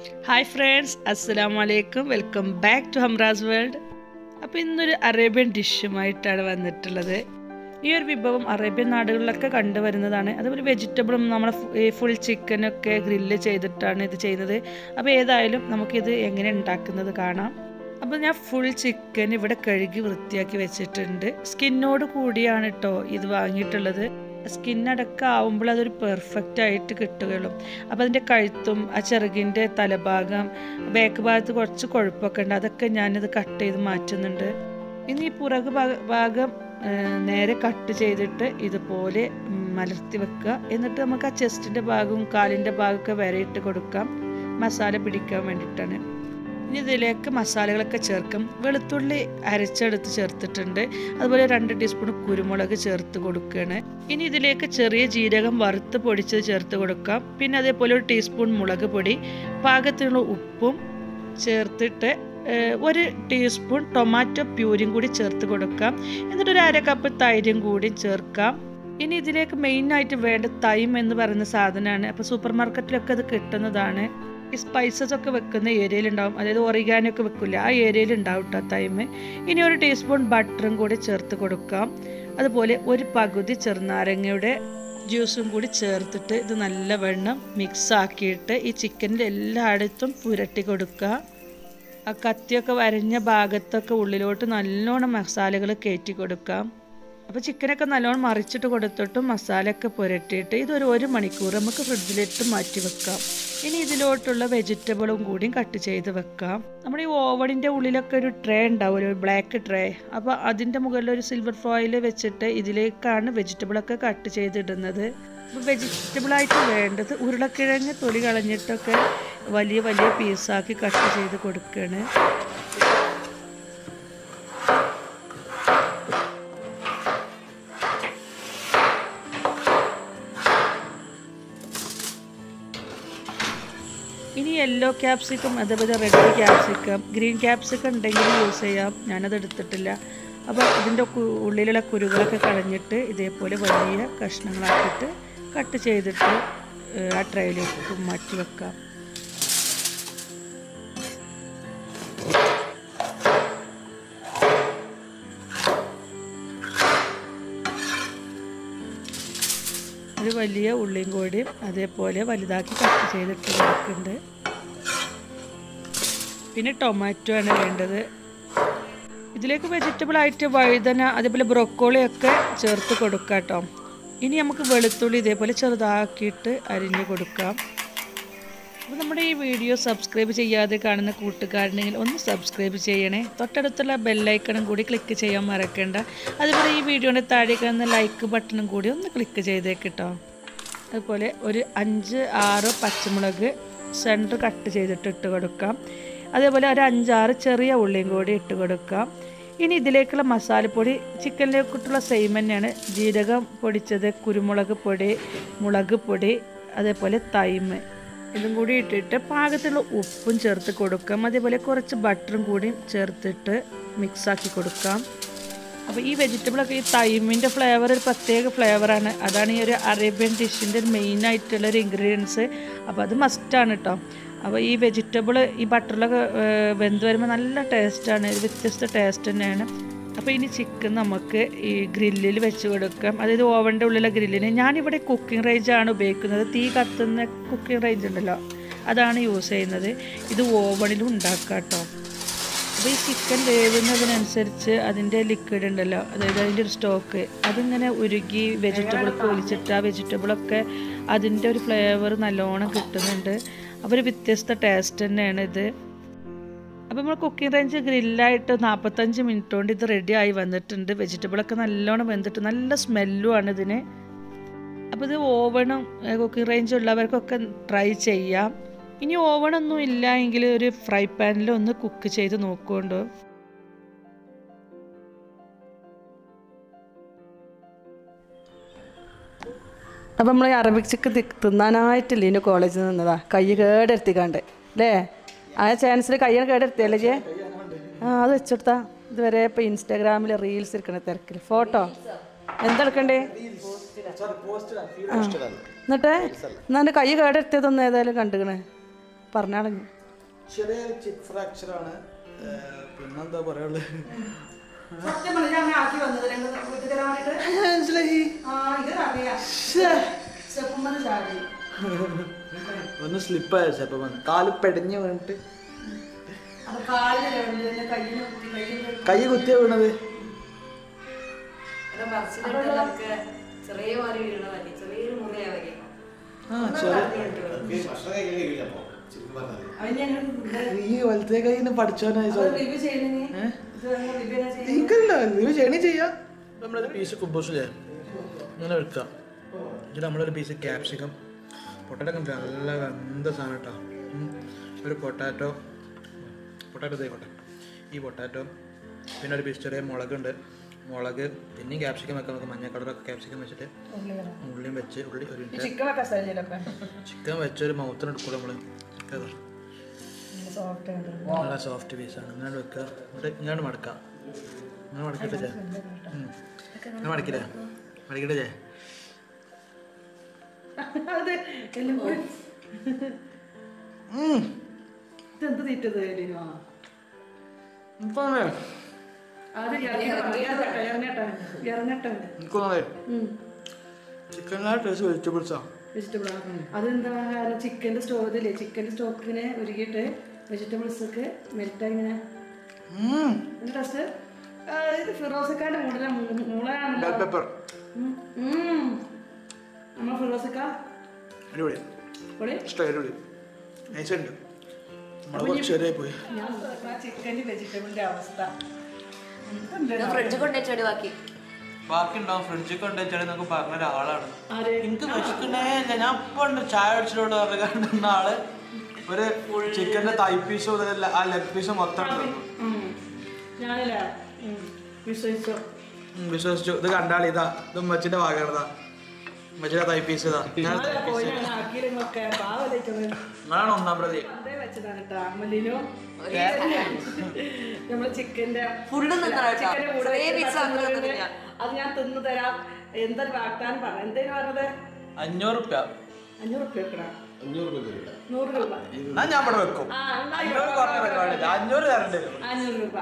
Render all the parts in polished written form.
Hi friends, Assalamu alaikum. Welcome back to Hamra's World. അപ്പോൾ ഇന്നൊരു Arabian ഡിഷുമായിട്ടാണ് വന്നിട്ടുള്ളത്. ഈ ഒരു വിഭവം അറേബ്യൻ നാടുകളിലൊക്കെ കണ്ടുവരുന്നതാണ്. അതുപോലെ വെജിറ്റബിളും നമ്മൾ ഫുൾ ചിക്കനൊക്കെ ഗ്രില്ല് ചെയ്തിട്ടാണ് ഇത് ചെയ്യുന്നത്. അപ്പോൾ ഏതായാലും നമുക്കിത് എങ്ങനെ ഉണ്ടാക്കുന്നത് കാണാം. അപ്പോൾ ഞാൻ ഫുൾ ചിക്കൻ ഇവിടെ കഴുകി വൃത്തിയാക്കി വെച്ചിട്ടുണ്ട്. സ്കിന്നോട് കൂടിയാണ് കേട്ടോ ഇത് വാങ്ങിയിട്ടുള്ളത്. സ്കിന്നടക്കം ആവുമ്പോൾ അതൊരു പെർഫെക്റ്റ് ആയിട്ട് കിട്ടുകയുള്ളൂ. അപ്പോൾ അതിൻ്റെ കഴുത്തും ആ ചിറകിൻ്റെ തലഭാഗം ബാക്ക് ഭാഗത്ത് കുറച്ച് കൊഴുപ്പൊക്കെ ഉണ്ട്, അതൊക്കെ ഞാനിത് കട്ട് ചെയ്ത് മാറ്റുന്നുണ്ട്. ഇനി ഈ പുറകു ഭാഗം നേരെ കട്ട് ചെയ്തിട്ട് ഇതുപോലെ മലർത്തി വെക്കുക. എന്നിട്ട് നമുക്ക് ആ ചെസ്റ്റിൻ്റെ ഭാഗവും കാലിൻ്റെ ഭാഗമൊക്കെ വരയിട്ട് കൊടുക്കാം, മസാല പിടിക്കാൻ വേണ്ടിയിട്ടാണ്. ഇനി ഇതിലേക്ക് മസാലകളൊക്കെ ചേർക്കും. വെളുത്തുള്ളി അരച്ചെടുത്ത് ചേർത്തിട്ടുണ്ട്, അതുപോലെ 2 ടീസ്പൂൺ കുരുമുളക് ചേർത്ത് കൊടുക്കുകയാണ്. ഇനി ഇതിലേക്ക് ചെറിയ ജീരകം വറുത്ത് പൊടിച്ചത് ചേർത്ത് കൊടുക്കാം. പിന്നെ അതേപോലെ 1 ടീസ്പൂൺ മുളക് പൊടി, പാകത്തിനുള്ള ഉപ്പും ചേർത്തിട്ട് 1 ടീസ്പൂൺ ടൊമാറ്റോ പ്യൂരിയും കൂടി ചേർത്ത് കൊടുക്കാം. എന്നിട്ട് 1/2 കപ്പ് തൈരും കൂടി ചേർക്കാം. ഇനി ഇതിലേക്ക് മെയിനായിട്ട് വേണ്ട തൈം എന്ന് പറയുന്ന സാധനമാണ്. അപ്പോൾ സൂപ്പർ മാർക്കറ്റിലൊക്കെ അത് കിട്ടുന്നതാണ്. ഈ സ്പൈസസ് ഒക്കെ വെക്കുന്ന ഏരിയയിലുണ്ടാവും, അതായത് ഒറിഗാനോ ഒക്കെ വെക്കില്ല, ആ ഏരിയയിൽ ഉണ്ടാവും കേട്ടോ തൈം. ഇനി 1 ടീസ്പൂൺ ബട്ടറും കൂടി ചേർത്ത് കൊടുക്കാം. അതുപോലെ 1 പകുതി ചെറുനാരങ്ങയുടെ ജ്യൂസും കൂടി ചേർത്തിട്ട് ഇത് നല്ലവണ്ണം മിക്സ് ആക്കിയിട്ട് ഈ ചിക്കനിൽ എല്ലായിടത്തും പുരട്ടി കൊടുക്കുക. ആ കത്തിയൊക്കെ വരഞ്ഞ ഭാഗത്തൊക്കെ ഉള്ളിലോട്ട് നല്ലോണം മസാലകൾ കയറ്റി കൊടുക്കാം. അപ്പോൾ ചിക്കനൊക്കെ നല്ലോണം മറിച്ചിട്ട് കൊടുത്തിട്ടും മസാലയൊക്കെ പുരട്ടിയിട്ട് ഇതൊരു 1 മണിക്കൂർ നമുക്ക് ഫ്രിഡ്ജിലിട്ട് മാറ്റി വെക്കാം. ഇനി ഇതിലോട്ടുള്ള വെജിറ്റബിളും കൂടി കട്ട് ചെയ്ത് വെക്കാം. നമ്മുടെ ഈ ഓവണിൻ്റെ ഉള്ളിലൊക്കെ ഒരു ട്രേ ഉണ്ടാവും, ഒരു ബ്ലാക്ക് ട്രേ. അപ്പോൾ അതിൻ്റെ മുകളിൽ ഒരു സിൽവർ ഫോയിൽ വെച്ചിട്ട് ഇതിലേക്കാണ് വെജിറ്റബിളൊക്കെ കട്ട് ചെയ്തിടുന്നത്. അപ്പോൾ വെജിറ്റബിളായിട്ട് വേണ്ടത് ഉരുളക്കിഴങ്ങ് തൊലി കളഞ്ഞിട്ടൊക്കെ വലിയ വലിയ പീസാക്കി കട്ട് ചെയ്ത് കൊടുക്കുകയാണ്. ഇനി യെല്ലോ ക്യാപ്സിക്കം, അതേപോലെ റെഡ് ക്യാപ്സിക്കം, ഗ്രീൻ ക്യാപ്സിക്കം ഉണ്ടെങ്കിൽ യൂസ് ചെയ്യാം, ഞാനത് എടുത്തിട്ടില്ല. അപ്പോൾ ഇതിൻ്റെ ഉള്ളിലുള്ള കുരുകളൊക്കെ കളഞ്ഞിട്ട് ഇതേപോലെ വലിയ കഷ്ണങ്ങളാക്കിയിട്ട് കട്ട് ചെയ്തിട്ട് ആ ട്രേയിലേക്ക് മാറ്റി വെക്കാം. ഒരു വലിയ ഉള്ളിയും കൂടിയും അതേപോലെ വലുതാക്കി കട്ട് ചെയ്തിട്ട് കൊടുക്കുന്നുണ്ട്. പിന്നെ ടൊമാറ്റോ ആണ് വേണ്ടത്. ഇതിലേക്ക് വെജിറ്റബിൾ ആയിട്ട് വഴുതന, അതേപോലെ ബ്രൊക്കോളിയൊക്കെ ചേർത്ത് കൊടുക്കാം കേട്ടോ. ഇനി നമുക്ക് വെളുത്തുള്ളി ഇതേപോലെ ചെറുതാക്കിയിട്ട് അരിഞ്ഞ് കൊടുക്കാം. അപ്പോൾ നമ്മുടെ ഈ വീഡിയോ സബ്സ്ക്രൈബ് ചെയ്യാതെ കാണുന്ന കൂട്ടുകാരുണ്ടെങ്കിൽ ഒന്ന് സബ്സ്ക്രൈബ് ചെയ്യണേ. തൊട്ടടുത്തുള്ള ബെല്ലൈക്കണും കൂടി ക്ലിക്ക് ചെയ്യാൻ മറക്കണ്ട. അതുപോലെ ഈ വീഡിയോയുടെ താഴെ കാണുന്ന ലൈക്ക് ബട്ടണും കൂടി ഒന്ന് ക്ലിക്ക് ചെയ്തേക്കിട്ടോ. അതുപോലെ ഒരു 5-6 പച്ചമുളക് സെൻറ്റർ കട്ട് ചെയ്തിട്ട് ഇട്ട് കൊടുക്കാം. അതേപോലെ ഒരു 5-6 ചെറിയ ഉള്ളിയും കൂടി ഇട്ട് കൊടുക്കാം. ഇനി ഇതിലേക്കുള്ള മസാലപ്പൊടി ചിക്കനിലേക്കിട്ടുള്ള സെയിം തന്നെയാണ്. ജീരകം പൊടിച്ചത്, കുരുമുളക് പൊടി, മുളക് പൊടി, അതേപോലെ തൈം, ഇതും കൂടി ഇട്ടിട്ട് പാകത്തിലുള്ള ഉപ്പും ചേർത്ത് കൊടുക്കാം. അതേപോലെ കുറച്ച് ബട്ടറും കൂടി ചേർത്തിട്ട് മിക്സാക്കി കൊടുക്കാം. അപ്പോൾ ഈ വെജിറ്റബിളൊക്കെ, ഈ തൈമിൻ്റെ ഫ്ലേവർ ഒരു പ്രത്യേക ഫ്ലേവറാണ്. അതാണ് ഈ ഒരു അറേബ്യൻ ഡിഷിൻ്റെ ഒരു മെയിനായിട്ടുള്ളൊരു ഇൻഗ്രീഡിയൻസ്. അപ്പോൾ അത് മസ്റ്റാണ് കേട്ടോ. അപ്പോൾ ഈ വെജിറ്റബിൾ ഈ ബട്ടറിലൊക്കെ വെന്ത് വരുമ്പോൾ നല്ല ടേസ്റ്റാണ്, വ്യത്യസ്ത ടേസ്റ്റ് തന്നെയാണ്. അപ്പോൾ ഇനി ചിക്കൻ നമുക്ക് ഈ ഗ്രില്ലിൽ വെച്ച് കൊടുക്കാം, അതായത് ഓവൻ്റെ ഉള്ളിലെ ഗ്രില്ലിന്. ഞാനിവിടെ കുക്കിംഗ് റേഞ്ചാണ് ഉപയോഗിക്കുന്നത്. തീ കത്തുന്ന കുക്കിംഗ് റേഞ്ച് ഉണ്ടല്ലോ, അതാണ് യൂസ് ചെയ്യുന്നത്. ഇത് ഓവണിലും ഉണ്ടാക്കാം കേട്ടോ. അപ്പോൾ ഈ ചിക്കൻ വേവുന്നതിനനുസരിച്ച് അതിൻ്റെ ലിക്വിഡ് ഉണ്ടല്ലോ, അതായത് അതിൻ്റെ ഒരു സ്റ്റോക്ക്, അതിങ്ങനെ ഉരുകി വെജിറ്റബിളൊക്കെ ഒലിച്ചിട്ട് ആ വെജിറ്റബിളൊക്കെ അതിൻ്റെ ഒരു ഫ്ലേവർ നല്ലോണം കിട്ടുന്നുണ്ട്. അപ്പോൾ ഒരു വ്യത്യസ്ത ടേസ്റ്റ് തന്നെയാണ് ഇത്. അപ്പോൾ നമ്മൾ കുക്കിംഗ് റേഞ്ച് ഗ്രില്ലായിട്ട് 45 മിനിറ്റ് കൊണ്ട് ഇത് റെഡി ആയി വന്നിട്ടുണ്ട്. വെജിറ്റബിളൊക്കെ നല്ലോണം വെന്തിട്ട് നല്ല സ്മെല്ലുമാണ് ഇതിന്. അപ്പോൾ ഇത് ഓവണും കുക്കിംഗ് റേഞ്ച് ഉള്ളവർക്കൊക്കെ ട്രൈ ചെയ്യാം. ഇനി ഓവണൊന്നും ഇല്ല എങ്കിൽ ഒരു ഫ്രൈ പാനിൽ ഒന്ന് കുക്ക് ചെയ്ത് നോക്കുന്നുണ്ടോ. അപ്പം നമ്മൾ അറബിക് ചിക്കൻ തിന്നാനായിട്ടില്ല, ഇനി കോളേജിൽ നിന്നതാ, കൈ കേടെടുത്തിക്കാണ്ട് അല്ലേ? ആ ചാൻസിൽ കയ്യാണ് കേടെടുത്തിയല്ലേ ചേ? അത് വെച്ചെടുത്താ. ഇതുവരെ ഇപ്പോൾ ഇൻസ്റ്റാഗ്രാമിൽ റീൽസ് എടുക്കണ തിരക്കിൽ ഫോട്ടോ എന്തെടുക്കണ്ടേ? എന്നിട്ട് എന്നാ കൈ കേടെടുത്തിയതൊന്നും ഏതായാലും കണ്ടുകണേ പറഞ്ഞാളഞ്ഞു. ചെറിയ ചിക്ക് ഫ്രാക്ചറാണ്. പിന്നെന്താ പറയാനുള്ളത്? മനസ്സിലായി. ഒന്ന് സ്ലിപ്പായ സ്റ്റെപ്പ് വന്ന് കാല് പെടഞ്ഞ് വീണിട്ട് കൈ കുത്തിയ വീണത്. ഈ വലത്തെ കൈന്ന് പഠിച്ചോനായി എനിക്കല്ല റിവ്യൂ ചെയ്യണേ ചെയ്യാം. നമ്മളൊരു പീസ് കുബൂസില്ലേ ഇങ്ങനെ വെക്കാം. ഇത് നമ്മളൊരു പീസ് ക്യാപ്സിക്കം പൊട്ടാറ്റോ ഒക്കെ നല്ല വെന്ത സാധനം കേട്ടോ. ഒരു പൊട്ടാറ്റോ ഇതേക്കോട്ടെ. ഈ പൊട്ടാറ്റോ പിന്നെ ഒരു പീസ് ചെറിയ മുളകുണ്ട്. മുളക് പിന്നെയും ക്യാപ്സിക്കം വെക്കാം. നമുക്ക് മഞ്ഞ കളറൊക്കെ ക്യാപ്സിക്കം വെച്ചിട്ട് ഉള്ളിയും വെച്ച് ഒരു ചിക്കൻ വെച്ചൊരു മൗത്തിന് എടുക്കൂല നമ്മൾ. നല്ല സോഫ്റ്റ് പീസാണ്. ഇങ്ങനെ വെക്കുക. എന്നിട്ട് ഇങ്ങോട്ട് മടക്കാം. ഇങ്ങനെ മടക്കിട്ട് ചേ ഇങ്ങനെ മടക്കില്ലേ മടക്കിട്ട് ചേ അതെന്താ ചിക്കൻ്റെ സ്റ്റോക്കില്ലേ ചിക്കൻ്റെ സ്റ്റോക്കിനെ ഉരുകിയിട്ട് വെജിറ്റബിൾസ് ഒക്കെ മെൽറ്റായി ഇങ്ങനെ ടേസ്റ്റ്. ഇത് ഫിറോസക്കാരുടെ മൂളാണല്ലോ നമ്മൾ ഫിറോസക്ക ചിക്കൻ്റെ വെജിറ്റബിളിന്റെ അവസ്ഥ ബാക്കി ഉണ്ടാവും. ഫ്രിഡ്ജിൽ കൊണ്ടുവച്ചാൽ നമുക്ക് പറഞ്ഞ ഒരാളാണ്. എനിക്ക് വിശക്കണ്ടേ ഇല്ല. ഞാൻ ഇപ്പൊ ചായ അടിച്ചിട്ടുണ്ട് പറഞ്ഞ ആള് ഒരു ചിക്കന്റെ തൈ പീസും ആ ലെഗ് പീസും മൊത്തം വിശ്വസിച്ചു. ഇത് കണ്ടാളി. ഇതാ ഇത് ഉമ്മച്ചിന്റെ ഭാഗമാണിതാ. ഉമ്മച്ചിന്റെ തൈ പീസ് ഇതാ. നിങ്ങളാണ് ഒന്നാം പ്രതി. നമ്മള് ചിക്കന്റെ അത് ഞാൻ തിന്നു തരാം. എന്തൊരു വാഗ്ദാനം പറഞ്ഞു. എന്തേലും പറഞ്ഞത് 500 രൂപ 500 രൂപ വെക്കണം. 100 രൂപ ഞാൻ ഇവിടെ വെക്കും. 500 തരേണ്ടി വരും. 500 രൂപ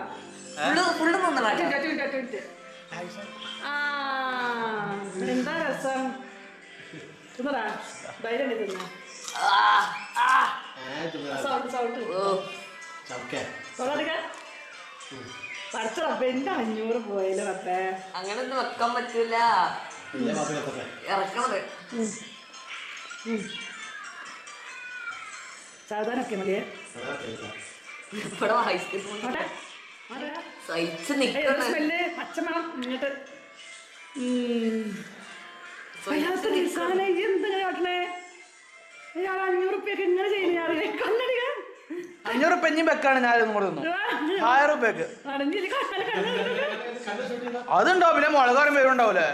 എന്താ രസം. തിന്നടാ ധൈര്യം തിന്ന പഠിച്ച റബ്ബെ എന്റെ 500 പോയല്ലോ റബ്ബേ. അങ്ങനൊന്നും വെക്കാൻ പറ്റൂല. ഇറക്കണത് സാധാരണൊക്കെ മതിയേ. പച്ചമണം ഇങ്ങോട്ട് എന്തെങ്ങനെ കാട്ടണേ. 500 റുപ്യൊക്കെ ഇങ്ങനെ ചെയ്യുന്ന കണ്ണടിക 500 രൂപ ഇനിയും വെക്കാണ്. ഞാനും കൂടെ തന്നു 1000 രൂപക്ക് അതുണ്ടാവും. പിന്നെ മുളകാരം പേരുണ്ടാവൂലേ.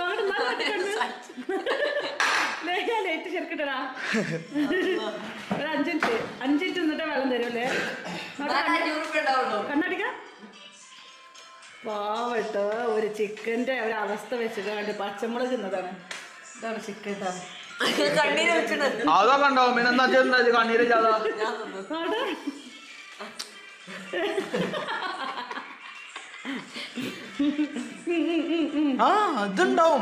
ലേറ്റ് ചേർക്കട്ടടാ. ഒരു 5 മിനിറ്റ് നിന്നിട്ട് വെള്ളം തരുമല്ലേ. കണ്ണടിക്ക പാവട്ടോ. ഒരു ചിക്കൻ്റെ ഒരവസ്ഥ വെച്ചിട്ട് പച്ചമുളക് തിന്നതാണ്. ഇതാണ് ചിക്കൻ. അതൊക്കെ ഉണ്ടാവും. പിന്നെ എന്താ കണ്ണീര് അതുണ്ടാവും.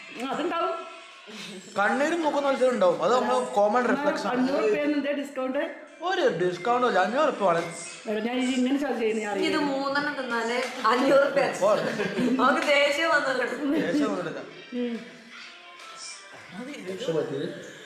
കണ്ണീരും മുഖം മത്സരം ഉണ്ടാവും. അത് നമ്മൾ കോമൺ റിഫ്ലക്സ് ആണ്. ഡിസ്കൗണ്ട് ഒരു ഡിസ്കൗണ്ട് 500 രൂപ ആണ്. ഇത് 3 തിന്നാല് 500 രൂപ. ദേഷ്യം വന്നിട്ടുണ്ട്.